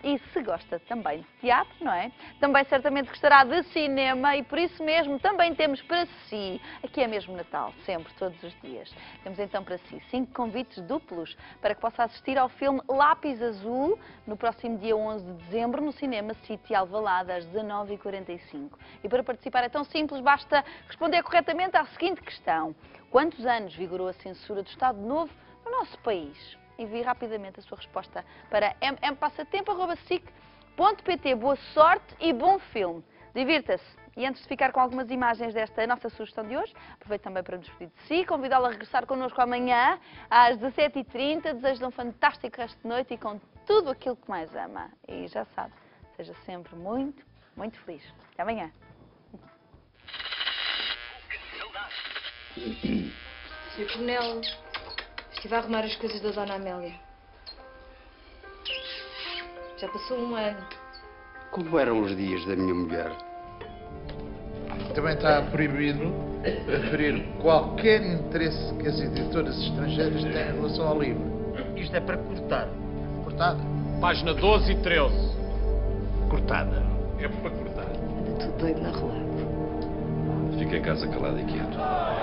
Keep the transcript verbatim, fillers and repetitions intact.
E se gosta também de teatro, não é? Também certamente gostará de cinema e por isso mesmo também temos para si, aqui é mesmo Natal, sempre, todos os dias. Temos então para si cinco convites duplos para que possa assistir ao filme Lápis Azul no próximo dia onze de dezembro no Cinema City Alvalade às dezanove e quarenta e cinco. E para participar é tão simples, basta responder corretamente à seguinte questão. Quantos anos vigorou a censura do Estado Novo no nosso país? Envie rapidamente a sua resposta para m m passatempo arroba sic ponto pt. Boa sorte e bom filme. Divirta-se. E antes de ficar com algumas imagens desta nossa sugestão de hoje, aproveito também para nos despedir de si, convidá-lo a regressar connosco amanhã às dezassete e trinta. Desejo-lhe um fantástico resto de noite e com tudo aquilo que mais ama. E já sabe, seja sempre muito, muito feliz. Até amanhã. senhor Coronel, estive a arrumar as coisas da Dona Amélia. Já passou um ano. Como eram os dias da minha mulher? Também está proibido referir qualquer interesse que as editoras estrangeiras têm em relação ao livro. Isto é para cortar. Cortada? Página doze e treze. Cortada. É para cortar. Anda tudo doido na rua. Fica em casa calado e quieto.